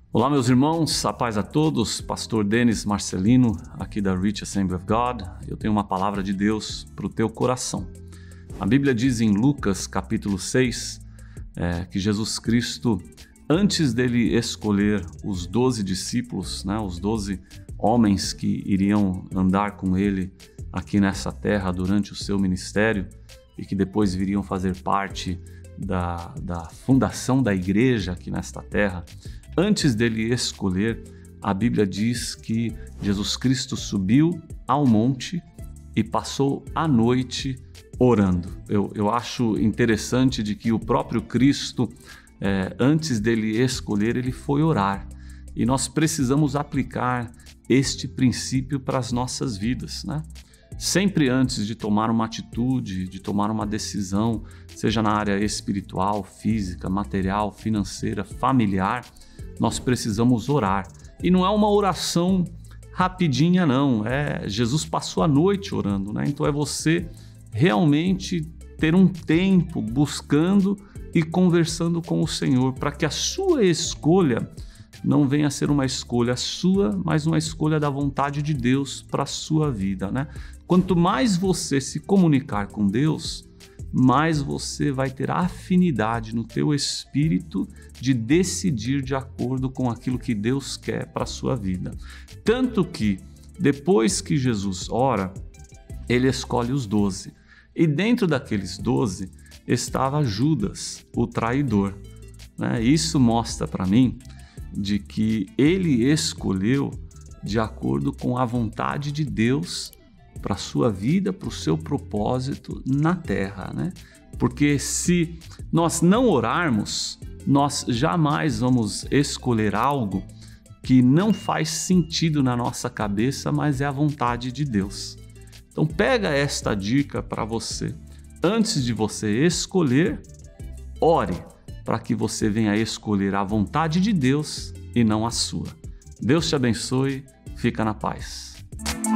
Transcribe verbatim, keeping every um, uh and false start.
Olá, meus irmãos, a paz a todos. Pastor Denis Marcelino, aqui da Rich Assembly of God. Eu tenho uma palavra de Deus para o teu coração. A Bíblia diz em Lucas, capítulo seis, é, que Jesus Cristo, antes dele escolher os doze discípulos, né, os doze homens que iriam andar com ele aqui nessa terra durante o seu ministério e que depois viriam fazer parte da, da fundação da igreja aqui nesta terra, antes dele escolher, a Bíblia diz que Jesus Cristo subiu ao monte e passou a noite orando. Eu, eu acho interessante de que o próprio Cristo, é, antes dele escolher, ele foi orar. E nós precisamos aplicar este princípio para as nossas vidas, né? Sempre antes de tomar uma atitude, de tomar uma decisão, seja na área espiritual, física, material, financeira, familiar, nós precisamos orar. E não é uma oração rapidinha, não. É, Jesus passou a noite orando, né? Então é você realmente ter um tempo buscando e conversando com o Senhor, para que a sua escolha não venha a ser uma escolha sua, mas uma escolha da vontade de Deus para a sua vida, né? Quanto mais você se comunicar com Deus, mais você vai ter afinidade no teu espírito de decidir de acordo com aquilo que Deus quer para a sua vida. Tanto que, depois que Jesus ora, ele escolhe os doze. E dentro daqueles doze estava Judas, o traidor, né? Isso mostra para mim de que ele escolheu de acordo com a vontade de Deus para a sua vida, para o seu propósito na terra, né? Porque se nós não orarmos, nós jamais vamos escolher algo que não faz sentido na nossa cabeça, mas é a vontade de Deus. Então pega esta dica para você. Antes de você escolher, ore para que você venha escolher a vontade de Deus e não a sua. Deus te abençoe, fica na paz.